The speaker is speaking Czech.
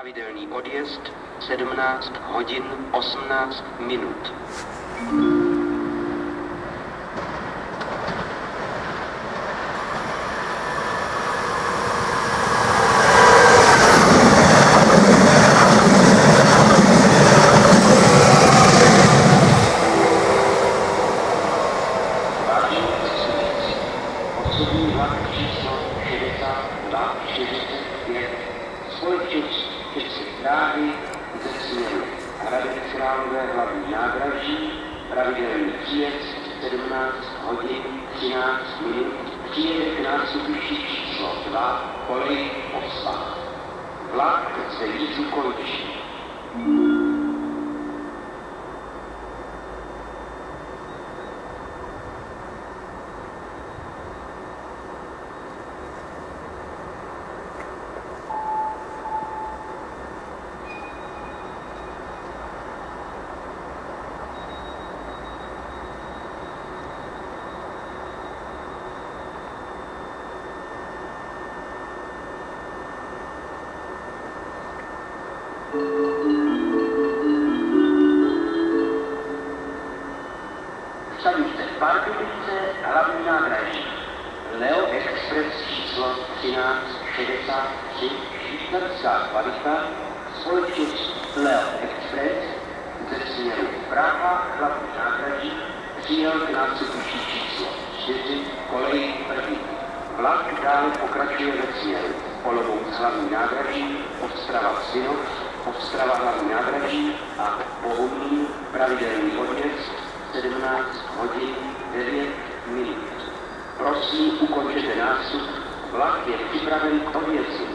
Pravidelný odjezd 17 hodin 18 minut. Osobní vlak číslo 6245 společnost České dráhy ze směru Hradec Králové hlavní nádraží, pravidelný příjezd 17 hodin 13 minut, přijede k nástupišti číslo 2 kolej Moskva. Vlak se jízdu končí. Stanice Pardubice, hlavní nádraží. Leo Express číslo 1363, švýcarská kvalita, společnost Leo Express ze směru Praha, hlavní nádraží, přijel k nástupišti číslo 4, kolej první. Vlak dále pokračuje ve směru Olomouc hlavní nádraží, Ostrava Synod, Ostrava hlavní nádraží a Bohumín, pravidelný odjezd 17 hodin 9 minut. Prosím, ukončete nástup, vlak je připraven k odjezdu.